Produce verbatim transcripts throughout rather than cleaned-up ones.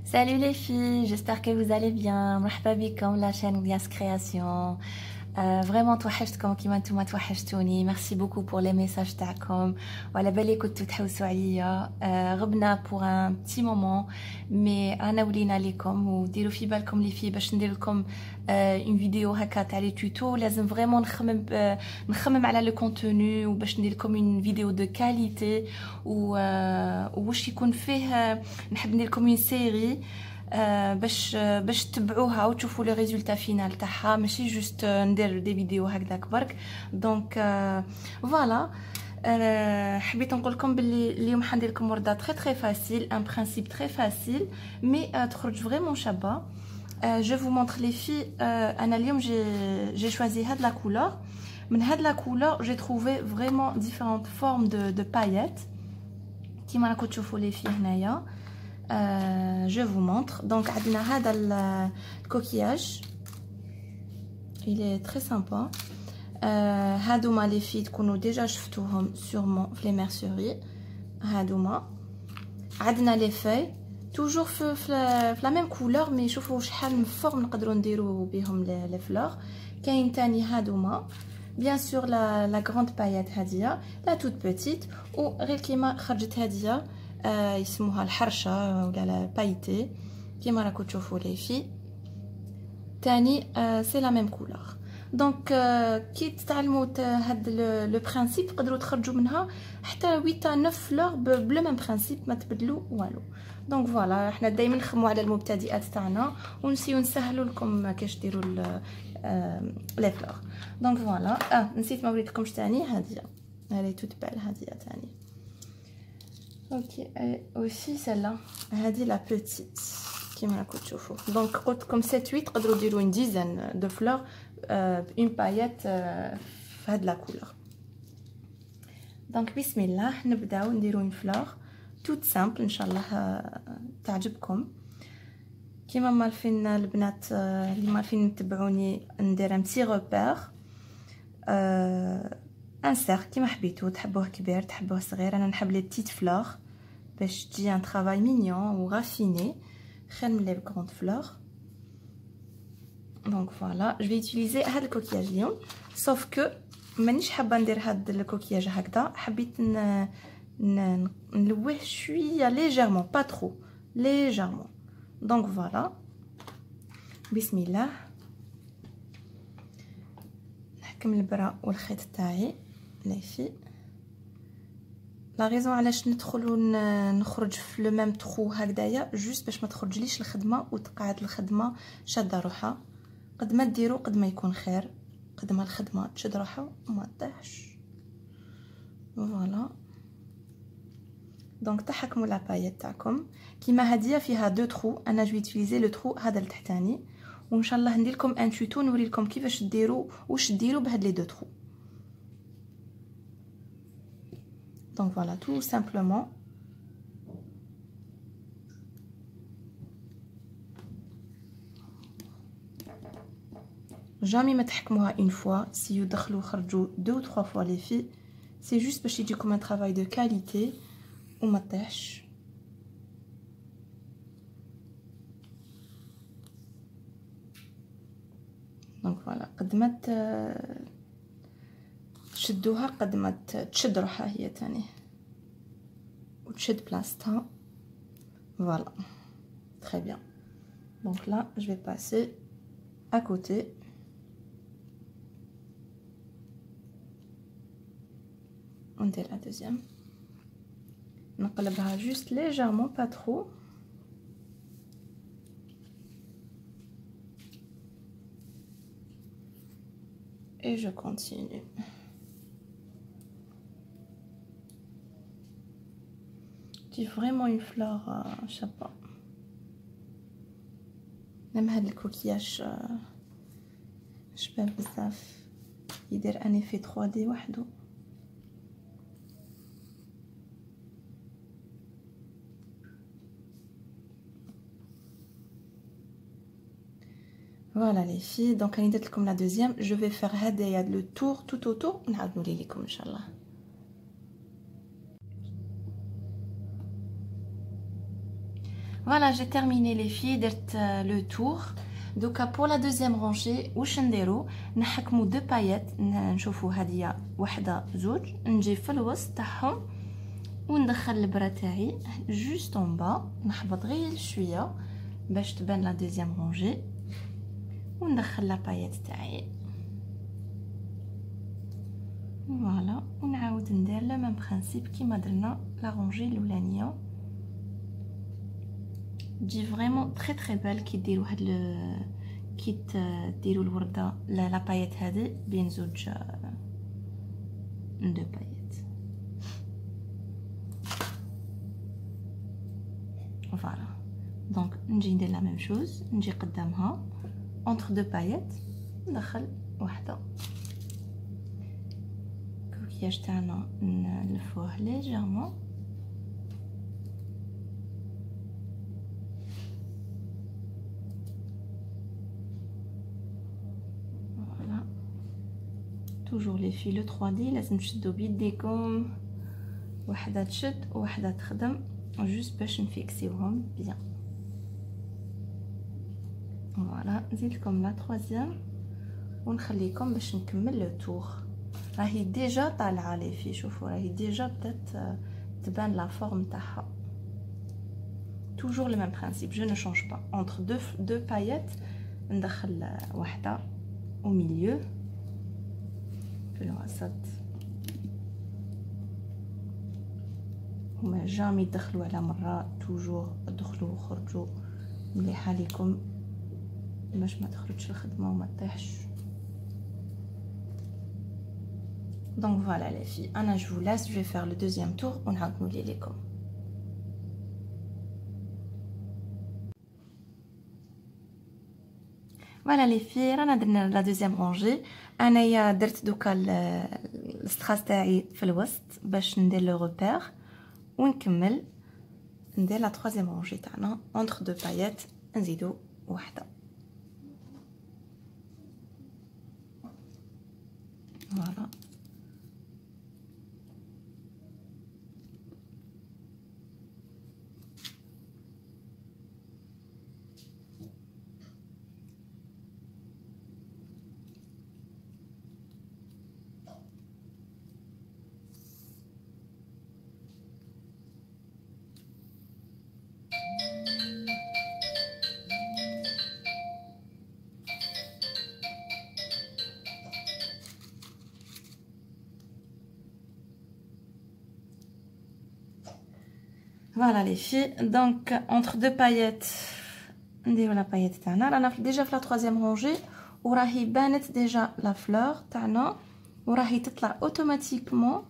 Salut les filles, j'espère que vous allez bien. مرحبا بكم la chaîne Bias Création. Euh, vraiment توحشتكم كيما نتوما توحشتوني. Merci beaucoup pour les messages تاعكم. وعلى بالي كنتو تحوسوا عليا. Euh, غبنا pour un petit moment mais انا ولينا لكم وديروا في بالكم لي filles باش ندير لكم une vidéo هكا تاع لي توتو. لازم vraiment نخمم نخمم على لو كونتوني وباش ندير لكم une vidéo de qualité و واش يكون فيه نحب ندير لكم une série آه باش باش تتبعوها وتشوفوا لي ريزولتا فينال تاعها ماشي جوست ندير دي فيديو هكذاك برك. دونك آه فوالا آه حبيت نقول لكم باللي اليوم حندير لكم ورده تري تري فاسيل ان برينسيپ تري فاسيل مي آه تخرج فريمون شابه. آه جو فو مونتر لي في آه انا اليوم جي جي شوازي هاد لا كولور. من هاد لا كولور جي تروفي فريمون ديفيرونت فورم دو دو بايات كيما راكم تشوفوا لي في هنايا. Euh, je vous montre. Donc, le coquillage, il est très sympa. Euh, hadouma les filles qu'on a déjà شفتوهم sûrement في les merceries. hadouma. عندنا les feuilles, toujours في, في, في la même couleur, mais شوفوا شحال من forme نقدروا نديروا بهم les, les fleurs. كاين تاني hadouma. Bien sûr la, la grande paillette هادية, la toute petite, ou غير كيما خرجت هادية. آه يسموها الحرشة ولا لا بايتي كيما راكم تشوفوا لي في تاني. آه سي لا ميم كولور. دونك آه كي تتعلموا هاد لو برينسيپ تقدروا تخرجوا منها حتى ثمانية تسعة فلور بلو ميم برينسيپ ما تبدلوا والو. دونك فوالا حنا دائما نخموا على المبتدئات تاعنا ونسيو نسهلوا لكم كيفاش ديروا لي فلور. دونك فوالا اه نسيت ما وريتكمش تاني هاديه هذه توت بال هاديه تاني. Ok, et aussi celle-là, هذه la petite كيما راكم تشوفوا. Donc قلت لكم sept huit تقدروا ديروا une dizaine de fleurs euh, une paillette euh, في هاد la couleur. Donc بسم الله نبداو نديروا une fleur toute simple ان شاء الله تعجبكم. كيما مالفين البنات اللي مالفين نتبعوني ندير un petit repère euh, ان سير كيما حبيتو تحبوه كبير تحبوه صغير. انا نحب لي بتيت فلور باش تجي ان طرافاي مينيون و رافيني خير من لي غروند فلور. دونك فوالا جو في يوتيليزي هاد الكوكياج اليوم سوف كو مانيش حابه ندير هاد الكوكياج هكذا. حبيت ن... ن... نلوه شويه ليجيرمون با ترو ليجيرمون. دونك فوالا بسم الله نحكم البرا والخيط تاعي لي في. لا ريزون علاش ندخل ونخرج في لو ميم ترو هكذايا جوست باش ما تخرجليش الخدمه وتقعد الخدمه شاده روحها. قد ما ديروا قد ما يكون خير قد ما الخدمه تشد روحها وما تطيحش. فوالا دونك تحكموا لا بايت تاعكم كيما هاديه فيها دو ترو. انا جو يوتيليزي لو ترو هذا التحتاني وان شاء الله ندير لكم ان توتو نوري لكم كيفاش ديروا واش ديروا بهاد لي دو ترو. Donc voilà, tout simplement. Jamais ما تحكموها une fois. Si يدخلوا خرجوا deux ou trois fois les filles, c'est juste باش يجيكم un travail de qualité وما تطيحش. Donc voilà, قد ما تشدوها قد ما تشد روحها هي تاني وتشد بلاصتها. Voilà, très bien. Donc là, je vais passer à côté. On dit la deuxième. نقلبها juste légèrement, pas trop. Et je continue. Vraiment une fleur euh, je sais pas. Même هاد الكوكياج شباب بزاف يدير ان effet trois D وحده. Voilà les filles, donc راني درت لكم la deuxième. Je vais faire هدايا le tour tout autour ونعاود نولي لكم ان شاء الله. Voilà, j'ai terminé les filles, درت le tour. دوكا pour la deuxième rangée واش نديرو نحكمو دو بايات نشوفو هادية وحده زوج نجي في الوسط تاعهم وندخل البرا تاعي جوست اون با نحبط غير شويه باش تبان لا دوزيام رونجي وندخل لا بايات تاعي فوالا ونعاود ندير لا ميم برينسيپ كيما درنا لا رونجي الاولانيه تجي فريمون تري تري بال كي ديروا هاد ل... كي ديروا الورده لا بايات هذه بين زوج دو بايات فوالا دونك نجي ندير لا ميم شوز نجي قدامها اونتر دو بايات ندخل واحده كوكياج تاعنا نلفوه ليجيرمون toujours les filles le trois D لازم تشدوا بيديكم وحده تشد وحده تخدم juste باش نفيكسيوهم بيان فوالا نزيد لكم لا troisième ونخليكم باش نكمل لو تور راهي ديجا طالعه لي في شوفوا راهي ديجا بدات تبان لا فورم تاعها toujours le même principe je ne change pas entre deux deux paillettes ندخل واحده au milieu في الوسط هما جامي يدخلوا على مره توجور دخلوا وخرجوا مليحه ليكم باش ما تخرجش الخدمه وما تطيحش دونك فوالا لي في انا جو vous laisse je vais faire le deuxième tour ونعاود نولي لكم فوالا لي في رانا درنا لا دوزيام رونجي انايا درت دوكا الستراس تاعي في الوسط باش ندير لو روبير ونكمل ندير لا troisième رونجي تاعنا اونتر دو بايات نزيدو واحده فوالا Voilà les filles, donc entre deux paillettes, نديرو la paillette تاعنا رانا déjà في la troisième rangée وراهي بانت déjà la fleur تاعنا وراهي تطلع automatiquement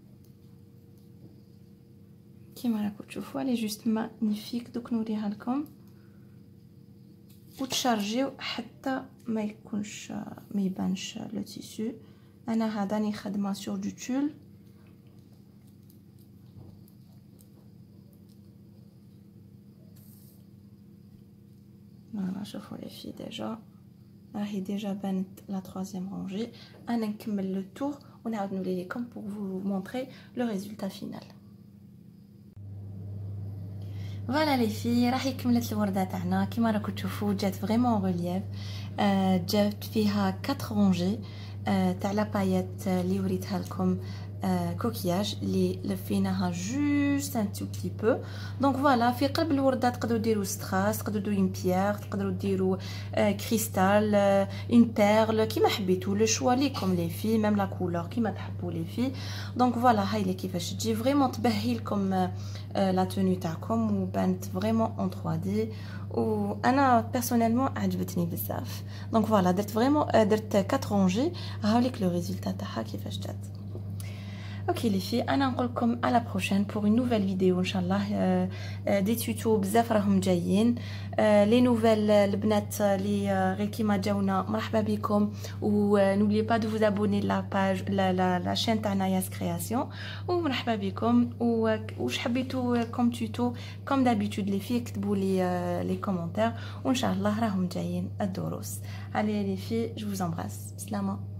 كيما راكم تشوفوا لي جوست ماغنيفيك دوك نوريها لكم وتشارجيو حتى ما يكونش ما يبانش لو تيسو انا هذا راني خدمه سور دو تول فوالا شوفوا لي في ديجا راهي ديجا بانت لا troisième rangée انا نكمل لو تور ونعاود نولي لكم pour vous montrer le résultat final. فوالا لي في راهي كملت الورده تاعنا كيما راكم تشوفوا جات فريمون ريليف آه جات فيها quatre rangées آه تاع لا بايات اللي وريتها لكم آه كوكياج اللي لفيناها جوست ان تو بتي بو دونك فوالا في قلب الورده تقدروا ديروا ستراس تقدروا ديروا اون بيير تقدروا ديروا آه كريستال آه اون بيرل كيما حبيتوا لو شوا ليكم لي في ميم لا كولور كيما تحبوا لي في دونك فوالا هاي لي كيفاش تجي فريمون تبهي لكم آه لا توني تاعكم وبانت فريمون اون ثري دي وانا بيرسونيلمون عجبتني بزاف دونك فوالا درت فريمون درت quatre رونجي هاوليك لو ريزولتا تاعها كيفاش جات. Ok les filles, انا نقول لكم à la prochaine pour une nouvelle vidéo ان شاء الله دي توتو بزاف راهم جايين لي نوفيل البنات اللي غير كيما جاونا مرحبا بكم ونوبلي با دو vous abonner لا باج لا لا لا شين تاعنا ياس كرياسيون ومرحبا بكم واش حبيتوا كوم توتو كوم دابيتود لي في كتبوا لي لي كومونتير وان شاء الله راهم جايين الدروس. Allez les filles, je vous embrasse. سلامه.